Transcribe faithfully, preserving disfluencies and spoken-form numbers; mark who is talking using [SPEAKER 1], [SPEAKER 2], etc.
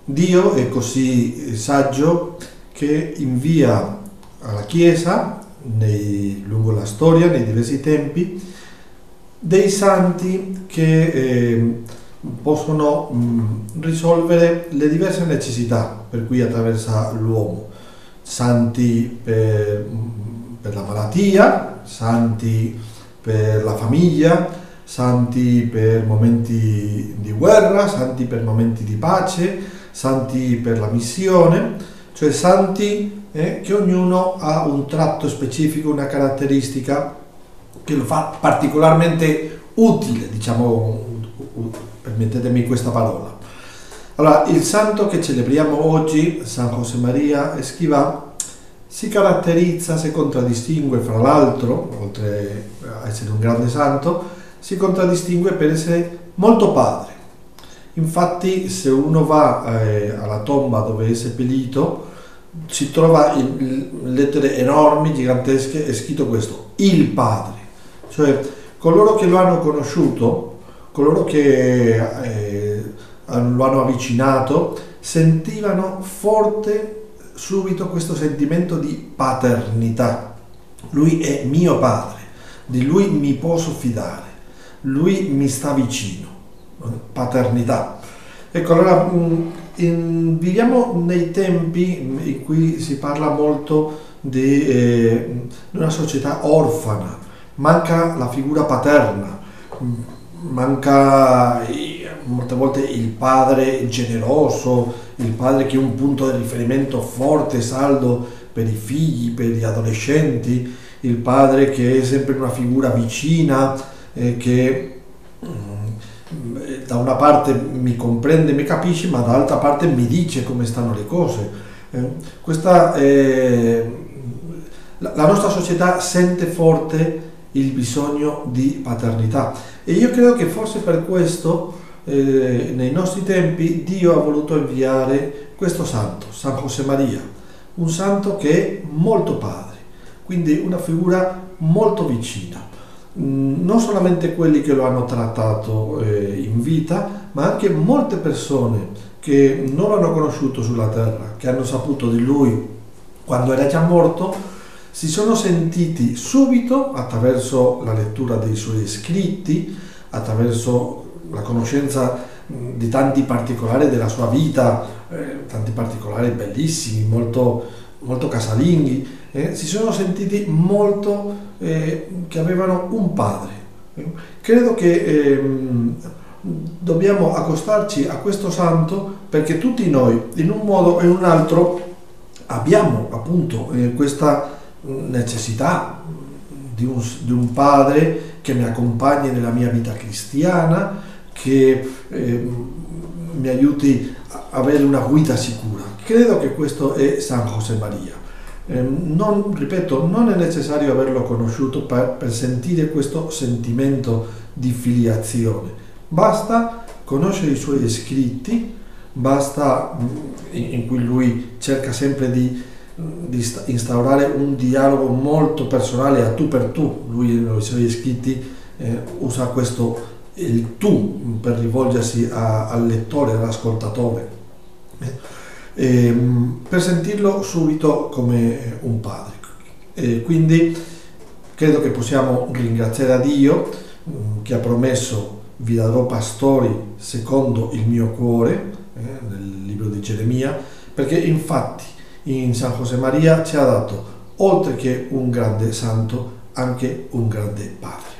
[SPEAKER 1] Dio è così saggio che invia alla Chiesa, nei, lungo la storia, nei diversi tempi, dei santi che eh, possono mh, risolvere le diverse necessità per cui attraversa l'uomo. Santi per, per la malattia, santi per la famiglia, santi per momenti di guerra, santi per momenti di pace, santi per la missione, cioè santi eh, che ognuno ha un tratto specifico, una caratteristica che lo fa particolarmente utile, diciamo, permettetemi questa parola. Allora, il santo che celebriamo oggi, San Josemaria Escrivá, si caratterizza, si contraddistingue, fra l'altro, oltre a essere un grande santo, si contraddistingue per essere molto padre. Infatti, se uno va eh, alla tomba dove è seppellito, si trova in lettere enormi, gigantesche, è scritto questo: il Padre. Cioè, coloro che lo hanno conosciuto, coloro che eh, lo hanno avvicinato, sentivano forte subito questo sentimento di paternità. Lui è mio padre, di lui mi posso fidare, lui mi sta vicino. Paternità. Ecco, allora in, viviamo nei tempi in cui si parla molto di eh, una società orfana, manca la figura paterna, manca molte volte il padre generoso, il padre che è un punto di riferimento forte, saldo per i figli, per gli adolescenti, il padre che è sempre una figura vicina, eh, che da una parte mi comprende, mi capisce, ma dall'altra parte mi dice come stanno le cose. Eh, questa, eh, la, la nostra società sente forte il bisogno di paternità e io credo che forse per questo eh, nei nostri tempi Dio ha voluto inviare questo santo, San Josemaria, un santo che è molto padre, quindi una figura molto vicina. Non solamente quelli che lo hanno trattato eh, in vita, ma anche molte persone che non l'hanno conosciuto sulla terra, che hanno saputo di lui quando era già morto, si sono sentiti subito, attraverso la lettura dei suoi scritti, attraverso la conoscenza di tanti particolari della sua vita, eh, tanti particolari bellissimi, molto, molto casalinghi, eh, si sono sentiti molto eh, che avevano un padre. Credo che eh, dobbiamo accostarci a questo santo perché tutti noi, in un modo e in un altro, abbiamo appunto eh, questa necessità di un, di un padre che mi accompagni nella mia vita cristiana, che eh, mi aiuti a avere una guida sicura. Credo che questo è San Josemaria. Eh, non, ripeto, non è necessario averlo conosciuto per, per sentire questo sentimento di filiazione. Basta conoscere i suoi scritti, basta in, in cui lui cerca sempre di, di instaurare un dialogo molto personale a tu per tu. Lui nei suoi scritti eh, usa questo il tu per rivolgersi a, al lettore, all'ascoltatore, eh, eh, per sentirlo subito come un padre. E quindi credo che possiamo ringraziare a Dio mh, che ha promesso: vi darò pastori secondo il mio cuore, eh, nel libro di Geremia, perché infatti in San Josemaria ci ha dato, oltre che un grande santo, anche un grande padre.